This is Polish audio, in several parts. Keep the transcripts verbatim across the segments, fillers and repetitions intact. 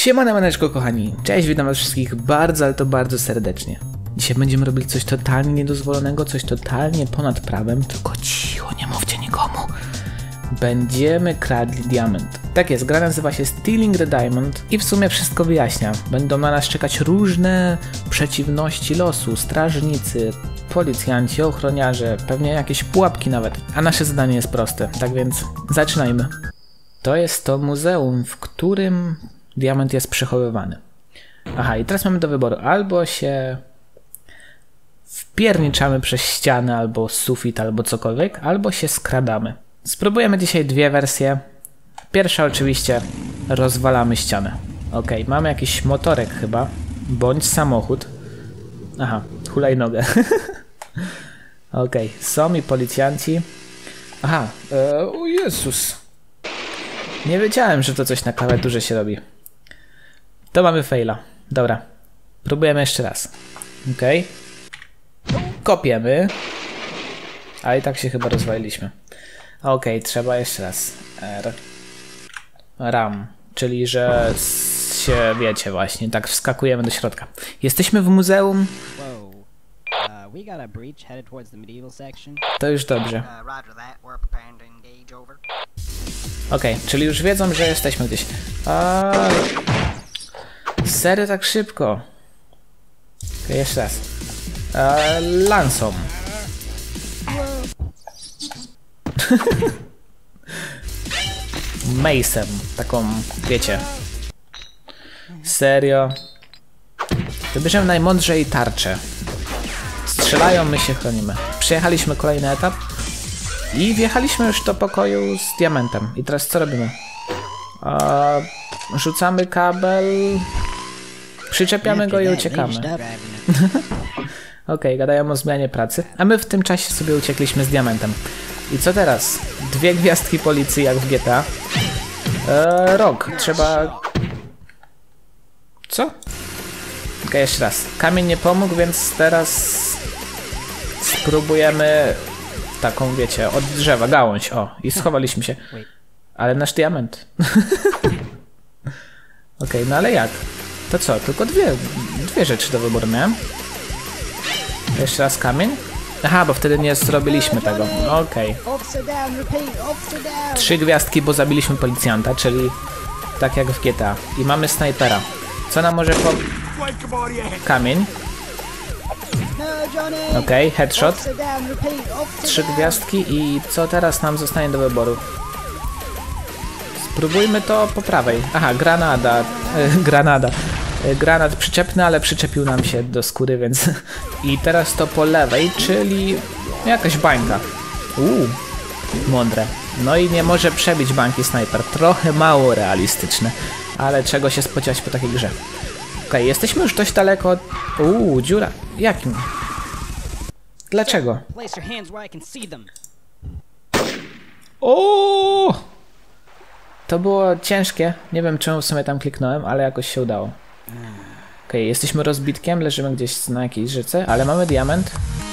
Siemane maneczko kochani, cześć, witam was wszystkich bardzo, ale to bardzo serdecznie. Dzisiaj będziemy robili coś totalnie niedozwolonego, coś totalnie ponad prawem, tylko cicho, nie mówcie nikomu. Będziemy kradli diament. Tak jest, gra nazywa się Stealing the Diamond i w sumie wszystko wyjaśnia. Będą na nas czekać różne przeciwności losu, strażnicy, policjanci, ochroniarze, pewnie jakieś pułapki nawet. A nasze zadanie jest proste, tak więc zaczynajmy. To jest to muzeum, w którym diament jest przechowywany. Aha, i teraz mamy do wyboru, albo się wpierniczamy przez ścianę, albo sufit, albo cokolwiek, albo się skradamy. Spróbujemy dzisiaj dwie wersje. Pierwsza oczywiście rozwalamy ścianę. Ok, mamy jakiś motorek chyba, bądź samochód. Aha, hulajnogę. Ok, są i policjanci. Aha, e, o Jezus. Nie wiedziałem, że to coś na klawiaturze się robi. To mamy faila. Dobra, próbujemy jeszcze raz. Ok. Kopiemy. A i tak się chyba rozwaliliśmy. Ok, trzeba jeszcze raz. R. Ram, czyli że się wiecie właśnie, tak wskakujemy do środka. Jesteśmy w muzeum. To już dobrze. Ok, czyli już wiedzą, że jesteśmy gdzieś. A... Serio tak szybko? Ok, jeszcze raz. A, lansą. Mace'em, taką, wiecie. Serio. Wybierzemy najmądrzej tarczę. Strzelają, my się chronimy. Przejechaliśmy kolejny etap i wjechaliśmy już do pokoju z diamentem. I teraz co robimy? A, rzucamy kabel, przyczepiamy go i uciekamy. Ok, gadają o zmianie pracy, a my w tym czasie sobie uciekliśmy z diamentem. I co teraz? Dwie gwiazdki policji jak w G T A. Eee, rok, trzeba... Co? Ok, jeszcze raz. Kamień nie pomógł, więc teraz spróbujemy taką, wiecie, od drzewa, gałąź, o, i schowaliśmy się. Ale nasz diament. Ok, no ale jak? To co? Tylko dwie, dwie rzeczy do wyboru miałem. Jeszcze raz kamień. Aha, bo wtedy nie zrobiliśmy tego. Okej. Okay. Trzy gwiazdki, bo zabiliśmy policjanta, czyli tak jak w G T A. I mamy snajpera. Co nam może po... Kamień. Okej, okay, headshot. Trzy gwiazdki i co teraz nam zostanie do wyboru? Spróbujmy to po prawej. Aha, granada. Granada. Granat przyczepny, ale przyczepił nam się do skóry, więc... I teraz to po lewej, czyli jakaś bańka. Uuu, mądre. No i nie może przebić bańki snajper. Trochę mało realistyczne, ale czego się spodziewać po takiej grze. Okej, okay, jesteśmy już dość daleko od... Uuu, dziura. Jakim? Dlaczego? O! To było ciężkie. Nie wiem, czemu w sumie tam kliknąłem, ale jakoś się udało. Okej, okay, jesteśmy rozbitkiem, leżymy gdzieś na jakiejś rzece, ale mamy diament.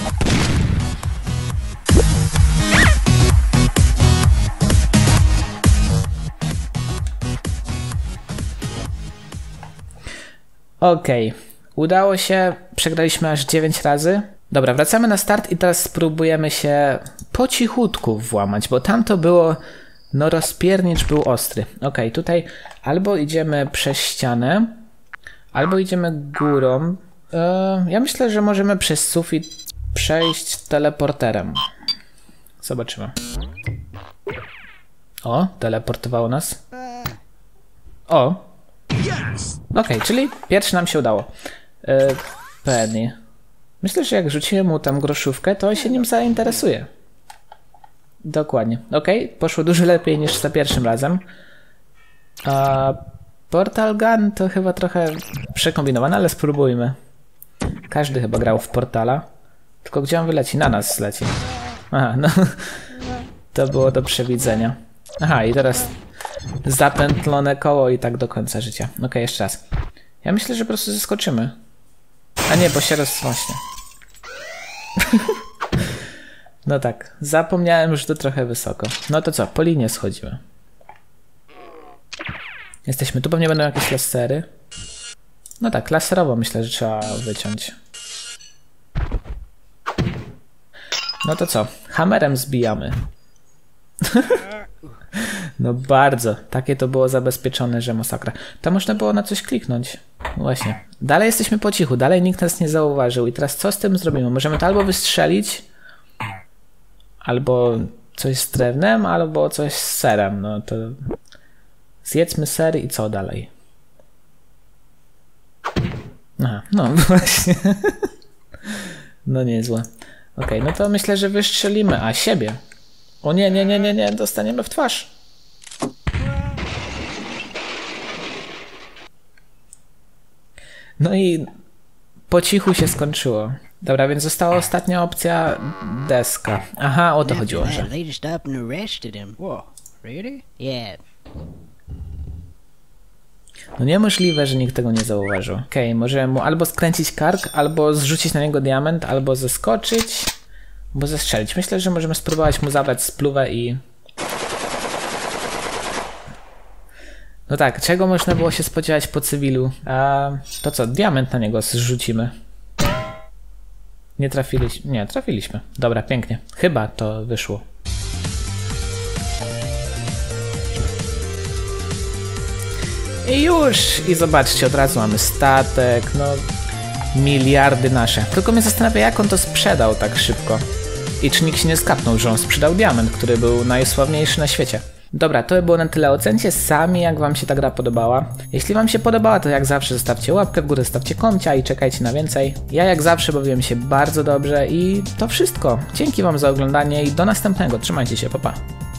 Okej, okay. Udało się, przegraliśmy aż dziewięć razy. Dobra, wracamy na start i teraz spróbujemy się po cichutku włamać, bo tam to było, no rozpiernicz był ostry. Okej, okay, tutaj albo idziemy przez ścianę, albo idziemy górą. Eee, ja myślę, że możemy przez sufit przejść teleporterem. Zobaczymy. O, teleportowało nas. O. Okej, okay, czyli pierwszy nam się udało. Eee, Penny. Myślę, że jak rzuciłem mu tam groszówkę, to on się nim zainteresuje. Dokładnie. Okej, okay, poszło dużo lepiej niż za pierwszym razem. A Portal Gun to chyba trochę przekombinowane, ale spróbujmy. Każdy chyba grał w Portala. Tylko gdzie on wyleci? Na nas leci. Aha, no. To było do przewidzenia. Aha, i teraz zapętlone koło i tak do końca życia. Okej, okay, jeszcze raz. Ja myślę, że po prostu zeskoczymy. A nie, bo się rozrośnie. No tak, zapomniałem, że to trochę wysoko. No to co, po linie schodzimy. Jesteśmy tu, pewnie będą jakieś lasery. No tak, laserowo myślę, że trzeba wyciąć. No to co? Hammerem zbijamy. No bardzo. Takie to było zabezpieczone, że masakra. To można było na coś kliknąć. Właśnie. Dalej jesteśmy po cichu. Dalej nikt nas nie zauważył. I teraz co z tym zrobimy? Możemy to albo wystrzelić, albo coś z drewnem, albo coś z serem. No to zjedzmy ser i co dalej? Aha, no właśnie. No niezłe. Okej, okay, no to myślę, że wystrzelimy. A, siebie. O nie, nie, nie, nie, nie. Dostaniemy w twarz. No i po cichu się skończyło. Dobra, więc została ostatnia opcja, deska. Aha, o to chodziło, że... No niemożliwe, że nikt tego nie zauważył. Okej, okay, możemy mu albo skręcić kark, albo zrzucić na niego diament, albo zeskoczyć, albo zestrzelić. Myślę, że możemy spróbować mu zabrać spluwę i... No tak, czego można było się spodziewać po cywilu? A to co, diament na niego zrzucimy. Nie trafiliśmy. Nie, trafiliśmy. Dobra, pięknie. Chyba to wyszło. I już! I zobaczcie, od razu mamy statek, no... miliardy nasze. Tylko mnie zastanawia, jak on to sprzedał tak szybko. I czy nikt się nie skapnął, że on sprzedał diament, który był najsławniejszy na świecie. Dobra, to by było na tyle. Ocencie sami, jak wam się ta gra podobała. Jeśli wam się podobała, to jak zawsze zostawcie łapkę w górę, zostawcie komcia i czekajcie na więcej. Ja jak zawsze bawiłem się bardzo dobrze i to wszystko. Dzięki wam za oglądanie i do następnego. Trzymajcie się, pa pa.